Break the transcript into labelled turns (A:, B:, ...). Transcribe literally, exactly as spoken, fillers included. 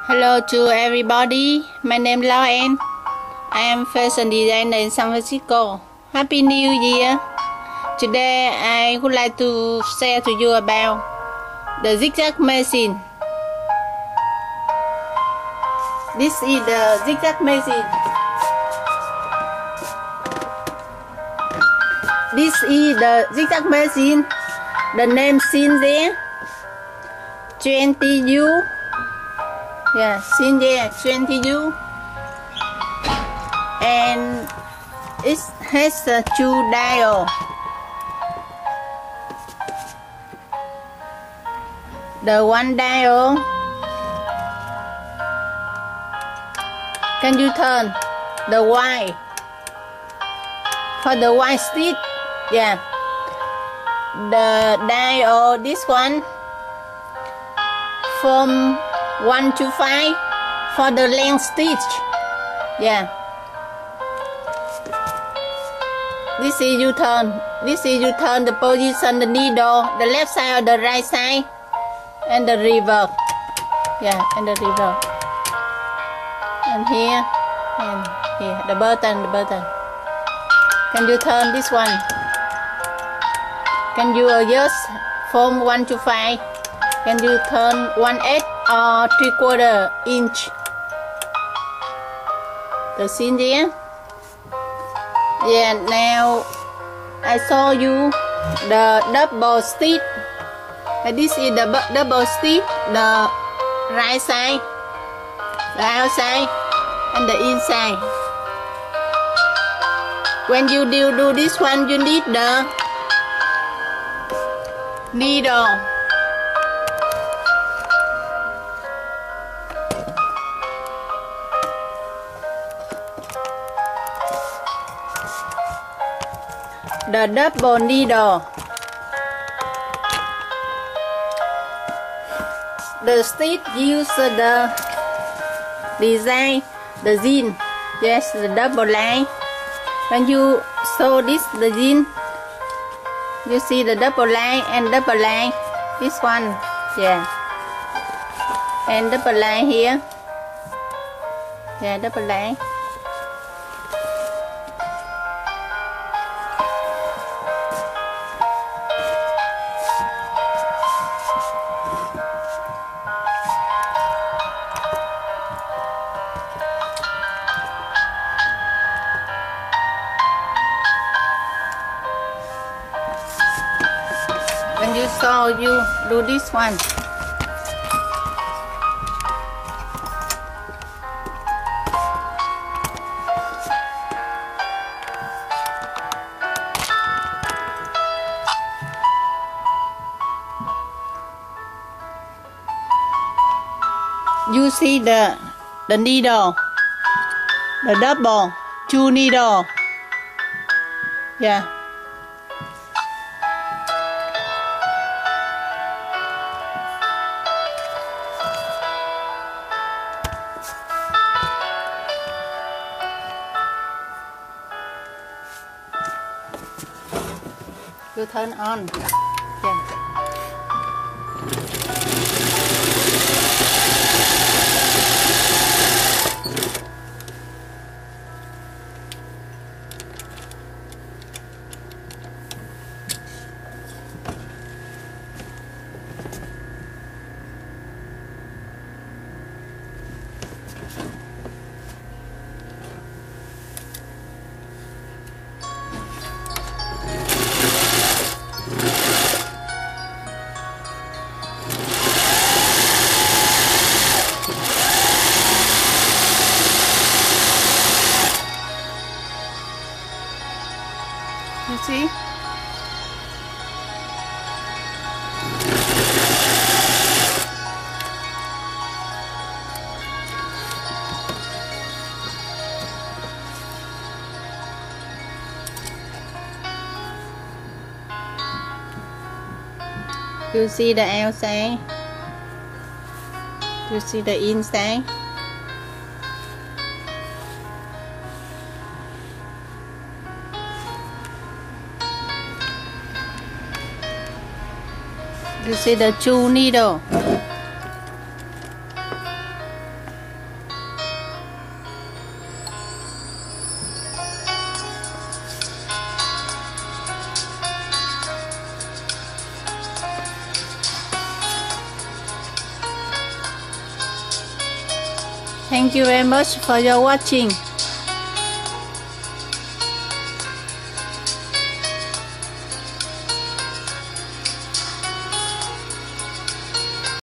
A: Hello to everybody. My name is Lauren. I am fashion designer in San Francisco. Happy New Year. Today I would like to share to you about the zigzag machine. This is the zigzag machine. This is the zigzag machine. The name seen there. twenty U. Yeah, seen there, twenty U. And it has a two dial. The one dial, can you turn the Y for the Y stitch? Yeah, the dial, this one from one to five for the length stitch. Yeah, this is you turn. This is you turn the position the needle, the left side or the right side, and the reverse. Yeah, and the reverse. And here and here, the button, the button. Can you turn this one? Can you adjust from one to five? Can you turn one eighth or three quarter inch? The scene there. Yeah, now I show you the double stitch. And this is the double stitch, the right side, the outside, and the inside. When you do, do this one, you need the needle. The double needle. The stitch use the design, the zin. Yes, the double line. When you sew this, the zin, you see the double line and double line. This one, yeah, and double line here. Yeah, double line. When you sew, you do this one. You see the the needle, the double, two needle. Yeah. You turn on. Yeah. You see? You see the outside? You see the inside? You see the two needle. Thank you very much for your watching.